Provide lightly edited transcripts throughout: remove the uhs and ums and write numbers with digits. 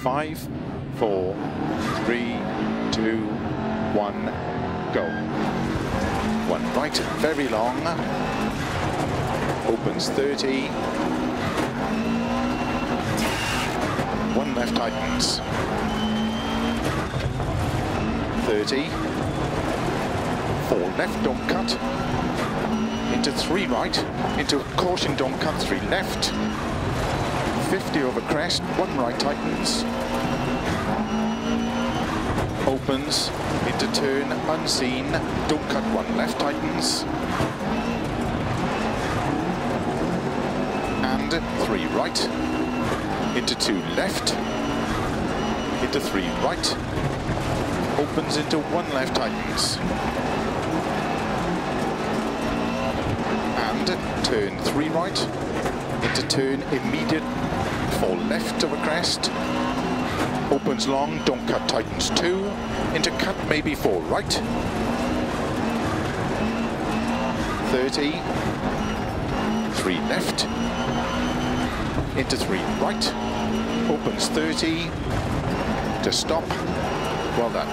5, 4, 3, 2, 1, go. One right, very long. Opens 30. One left tightens. 30. 4 left, don't cut. Into 3 right. Into caution, don't cut, 3 left. 50 over crest, 1 right tightens. Opens, into turn, unseen, don't cut, 1 left tightens. And 3 right, into 2 left, into 3 right, opens into 1 left tightens. And turn 3 right, into turn immediate, 4 left over crest. Opens long, don't cut, tightens 2, into cut maybe 4 right, 30, 3 left, into 3 right, opens 30, to stop, well done.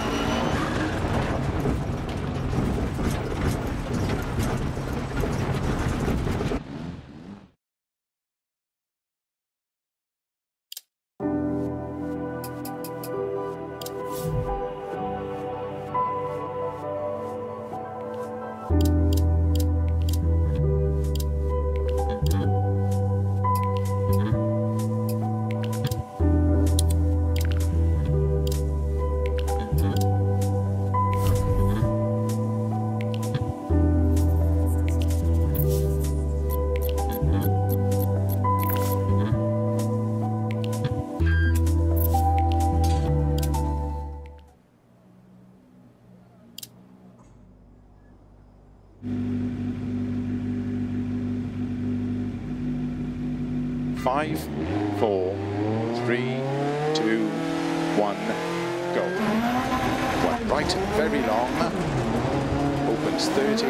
5, 4, 3, 2, 1, go. 1 right, very long, opens 30,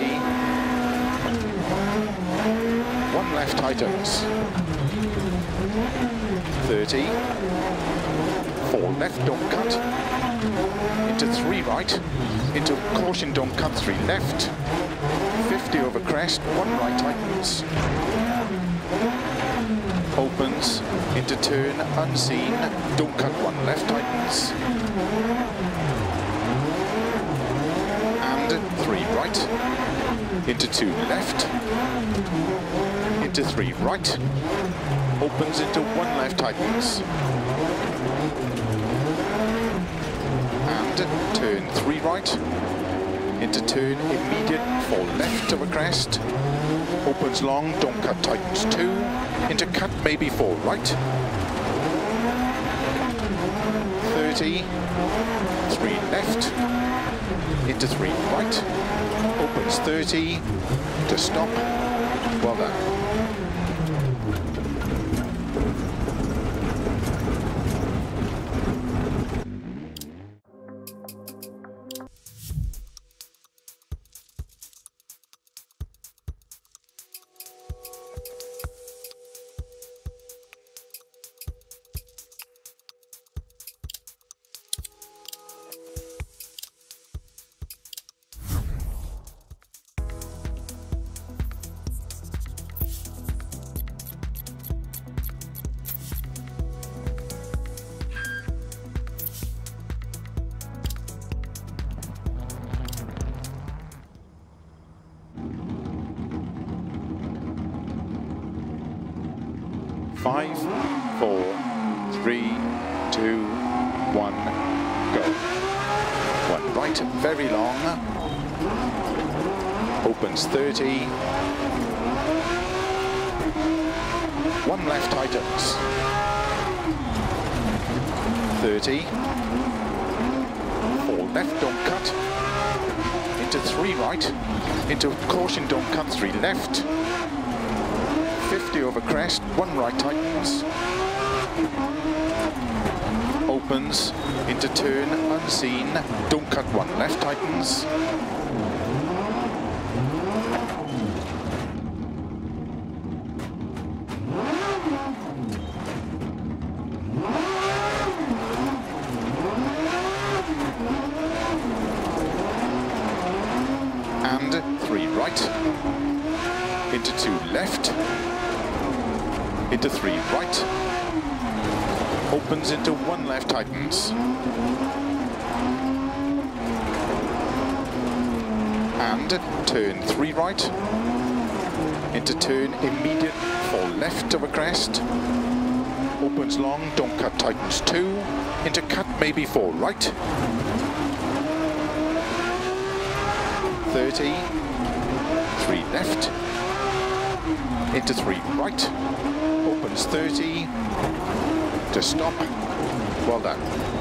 1 left tightens, 30, 4 left, don't cut, into 3 right, into caution, don't cut, 3 left, 50 over crest, 1 right tightens, opens, into turn, unseen, don't cut, 1 left tightens, and 3 right, into 2 left, into 3 right, opens into 1 left tightens, and turn 3 right, into turn immediate, 4 left over crest, opens long, don't cut, tightens 2, into cut maybe 4 right, 30, 3 left, into 3 right, opens 30, to stop, well done. 5, 4, 3, 2, 1, go. 1 right, very long, opens 30, 1 left tightens, 30, 4 left, don't cut, into 3 right, into caution, don't cut, 3 left, 50 over crest, 1 right tightens, opens, into turn, unseen, don't cut, 1 left tightens, and 3 right, into 2 left, into 3 right, opens into 1 left, tightens, and turn 3 right, into turn immediate for left of a crest, opens long, don't cut, tightens 2, into cut maybe 4 right, 30, 3 left, into 3 right, opens 30, to stop, well done.